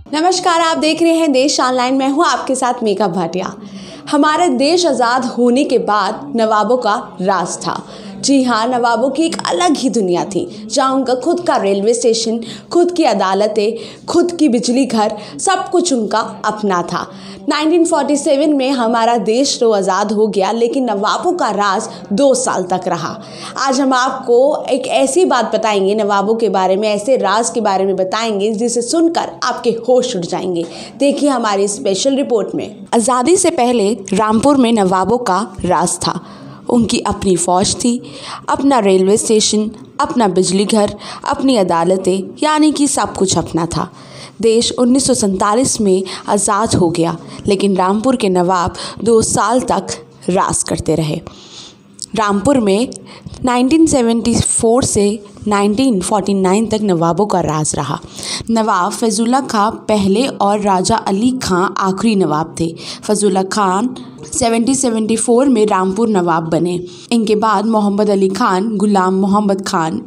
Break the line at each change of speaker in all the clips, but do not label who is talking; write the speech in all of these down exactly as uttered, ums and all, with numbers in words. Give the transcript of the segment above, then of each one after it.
नमस्कार, आप देख रहे हैं देश ऑनलाइन। मैं हूं आपके साथ मेघा भाटिया। हमारा देश आज़ाद होने के बाद नवाबों का राज था। जी हाँ, नवाबों की एक अलग ही दुनिया थी, जहाँ उनका खुद का रेलवे स्टेशन, खुद की अदालतें, खुद की बिजली घर, सब कुछ उनका अपना था। उन्नीस सौ सैंतालीस में हमारा देश तो आज़ाद हो गया, लेकिन नवाबों का राज दो साल तक रहा। आज हम आपको एक ऐसी बात बताएंगे नवाबों के बारे में, ऐसे राज के बारे में बताएंगे जिसे सुनकर आपके होश उड़ जाएंगे। देखिए हमारी स्पेशल रिपोर्ट में। आज़ादी से पहले रामपुर में नवाबों का राज था। उनकी अपनी फौज थी, अपना रेलवे स्टेशन, अपना बिजली घर, अपनी अदालतें, यानी कि सब कुछ अपना था। देश उन्नीस सौ सैंतालीस में आज़ाद हो गया, लेकिन रामपुर के नवाब दो साल तक राज करते रहे। रामपुर में उन्नीस सौ चौहत्तर से उन्नीस सौ उनचास तक नवाबों का राज रहा। नवाब फैजुल्ला खां पहले और राजा अली खां आखिरी नवाब थे। फैजुल्ला खान सत्रह सौ चौहत्तर में रामपुर नवाब बने। इनके बाद मोहम्मद अली खान, गुलाम मोहम्मद खान,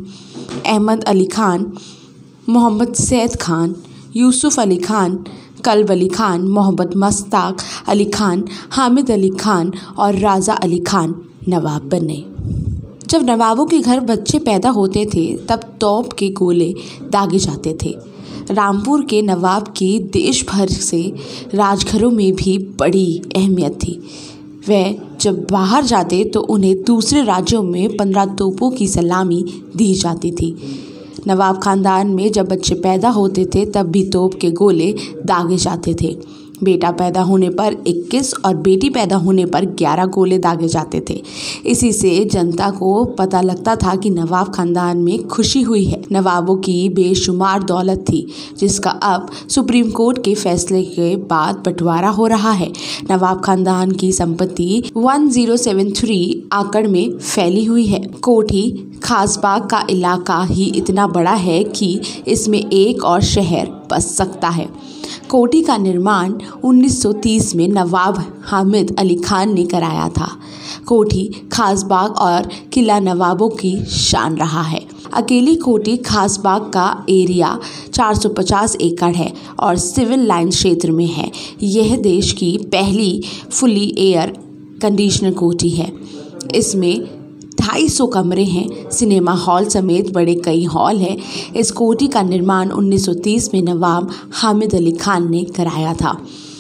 अहमद अली खान, मोहम्मद सैद खान, यूसुफ अली खान, कल्ब अली खान, मोहम्मद मुश्ताक अली खान, हामिद अली खान और राजा अली खान नवाब बने। जब नवाबों के घर बच्चे पैदा होते थे तब तोप के गोले दागे जाते थे। रामपुर के नवाब की देश भर से राजघरों में भी बड़ी अहमियत थी। वे जब बाहर जाते तो उन्हें दूसरे राज्यों में पंद्रह तोपों की सलामी दी जाती थी। नवाब खानदान में जब बच्चे पैदा होते थे तब भी तोप के गोले दागे जाते थे। बेटा पैदा होने पर इक्कीस और बेटी पैदा होने पर ग्यारह गोले दागे जाते थे। इसी से जनता को पता लगता था कि नवाब खानदान में खुशी हुई है। नवाबों की बेशुमार दौलत थी, जिसका अब सुप्रीम कोर्ट के फैसले के बाद बंटवारा हो रहा है। नवाब खानदान की संपत्ति एक हज़ार तिहत्तर एकड़ में फैली हुई है। कोठी खासबाग का इलाका ही इतना बड़ा है कि इसमें एक और शहर बस सकता है। कोठी का निर्माण उन्नीस सौ तीस में नवाब हामिद अली खान ने कराया था। कोठी खासबाग और किला नवाबों की शान रहा है। अकेली कोठी खासबाग का एरिया चार सौ पचास एकड़ है और सिविल लाइन क्षेत्र में है। यह देश की पहली फुली एयर कंडीशनर कोठी है। इसमें ढाई सौ कमरे हैं। सिनेमा हॉल समेत बड़े कई हॉल हैं। इस कोठी का निर्माण उन्नीस सौ तीस में नवाब हामिद अली खान ने कराया था।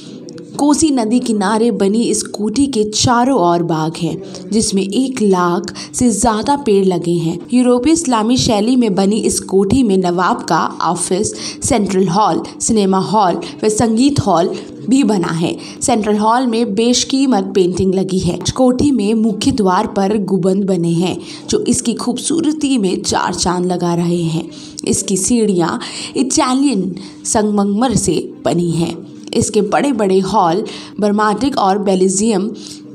कोसी नदी किनारे बनी इस कोठी के चारों ओर बाग हैं, जिसमें एक लाख से ज़्यादा पेड़ लगे हैं। यूरोपीय इस्लामी शैली में बनी इस कोठी में नवाब का office, central hall, cinema hall व संगीत हॉल भी बना है। सेंट्रल हॉल में बेशकीमत पेंटिंग लगी है। कोठी में मुख्य द्वार पर गुंबद बने हैं, जो इसकी खूबसूरती में चार चांद लगा रहे हैं। इसकी सीढ़ियाँ इटालियन संगमरमर से बनी हैं। इसके बड़े बड़े हॉल बर्माटिक और बेल्जियम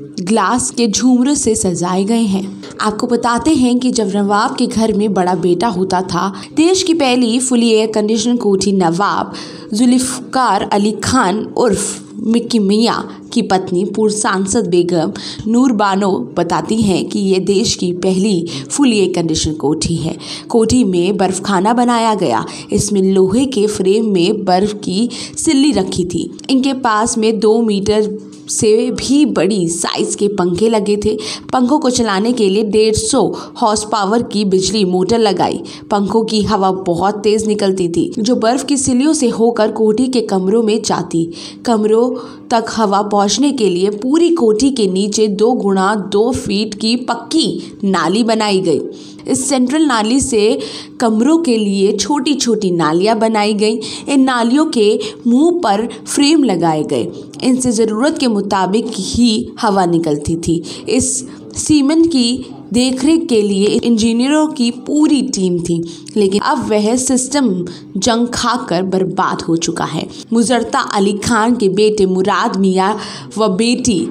ग्लास के झूमरों से सजाए गए हैं। आपको बताते हैं कि जब नवाब के घर में बड़ा बेटा होता था, देश की पहली फुली एयर कंडीशनर कोठी नवाब जुल्फ़िकार अली खान उर्फ मिक्की मियाँ की पत्नी पूर्व सांसद बेगम नूर बानो बताती हैं कि ये देश की पहली फुल एयर कंडीशनर कोठी है। कोठी में बर्फ़खाना बनाया गया। इसमें लोहे के फ्रेम में बर्फ़ की सिल्ली रखी थी। इनके पास में दो मीटर से भी बड़ी साइज के पंखे लगे थे। पंखों को चलाने के लिए डेढ़ सौ हॉर्स पावर की बिजली मोटर लगाई। पंखों की हवा बहुत तेज निकलती थी, जो बर्फ की सिल्लियों से होकर कोठी के कमरों में जाती। कमरों तक हवा पहुंचने के लिए पूरी कोठी के नीचे दो गुणा दो फीट की पक्की नाली बनाई गई। इस सेंट्रल नाली से कमरों के लिए छोटी छोटी नालियां बनाई गई। इन नालियों के मुंह पर फ्रेम लगाए गए। इनसे ज़रूरत के मुताबिक ही हवा निकलती थी। इस सीमेंट की देखरेख के लिए इंजीनियरों की पूरी टीम थी, लेकिन अब वह सिस्टम जंग खाकर बर्बाद हो चुका है। मुजर्ता अली खान के बेटे मुराद मियाँ व बेटी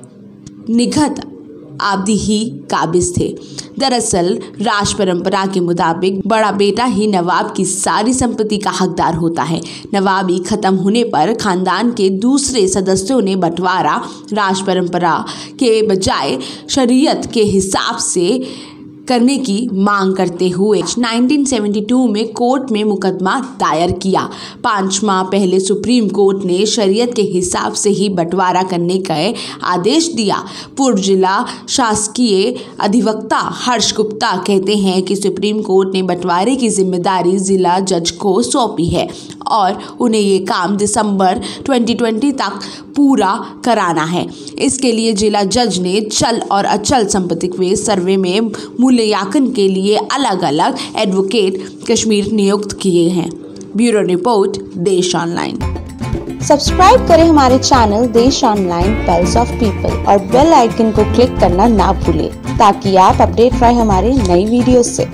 निघत आब्दी ही काबिज थे। दरअसल राज परंपरा के मुताबिक बड़ा बेटा ही नवाब की सारी संपत्ति का हकदार होता है। नवाबी खत्म होने पर खानदान के दूसरे सदस्यों ने बंटवारा राज परंपरा के बजाय शरीयत के हिसाब से करने की मांग करते हुए उन्नीस सौ बहत्तर में कोर्ट में मुकदमा दायर किया। पाँच माह पहले सुप्रीम कोर्ट ने शरीयत के हिसाब से ही बंटवारा करने का आदेश दिया। पूर्व जिला शासकीय अधिवक्ता हर्ष गुप्ता कहते हैं कि सुप्रीम कोर्ट ने बंटवारे की जिम्मेदारी जिला जज को सौंपी है और उन्हें ये काम दिसंबर दो हज़ार बीस तक पूरा कराना है। इसके लिए जिला जज ने चल और अचल संपत्ति के सर्वे में मूल्यांकन के लिए अलग अलग एडवोकेट कश्मीर नियुक्त किए हैं। Bureau report, Desh online.
Subscribe करें हमारे channel Desh online pulse of people और बेल आइकन को क्लिक करना ना भूलें ताकि आप अपडेट रहे हमारे नई वीडियो से।